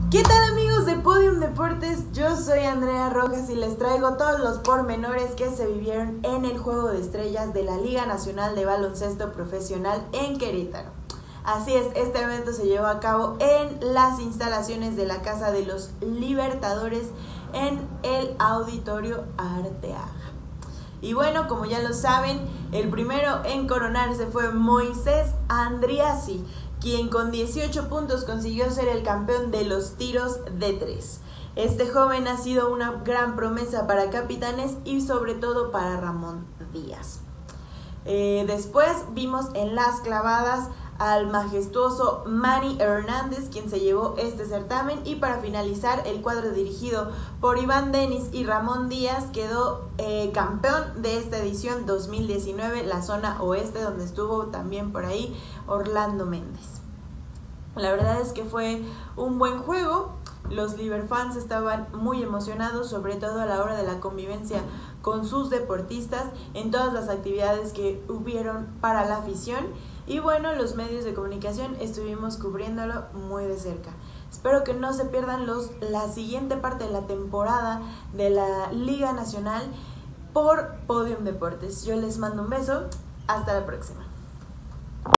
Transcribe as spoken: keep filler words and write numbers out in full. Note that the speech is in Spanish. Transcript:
¿Qué tal, amigos de Podium Deportes? Yo soy Andrea Rojas y les traigo todos los pormenores que se vivieron en el Juego de Estrellas de la Liga Nacional de Baloncesto Profesional en Querétaro. Así es, este evento se llevó a cabo en las instalaciones de la Casa de los Libertadores en el Auditorio Arteaga. Y bueno, como ya lo saben, el primero en coronarse fue Moisés Andriassi, quien con dieciocho puntos consiguió ser el campeón de los tiros de tres. Este joven ha sido una gran promesa para Capitanes y sobre todo para Ramón Díaz. Eh, después vimos en las clavadas al majestuoso Manny Hernández, quien se llevó este certamen, y para finalizar el cuadro dirigido por Iván Denis y Ramón Díaz quedó eh, campeón de esta edición dos mil diecinueve, la zona oeste, donde estuvo también por ahí Orlando Méndez. La verdad es que fue un buen juego. Los Liberfans estaban muy emocionados, sobre todo a la hora de la convivencia con sus deportistas en todas las actividades que hubieron para la afición. Y bueno, los medios de comunicación estuvimos cubriéndolo muy de cerca. Espero que no se pierdan los, la siguiente parte de la temporada de la Liga Nacional por Podium Deportes. Yo les mando un beso. Hasta la próxima.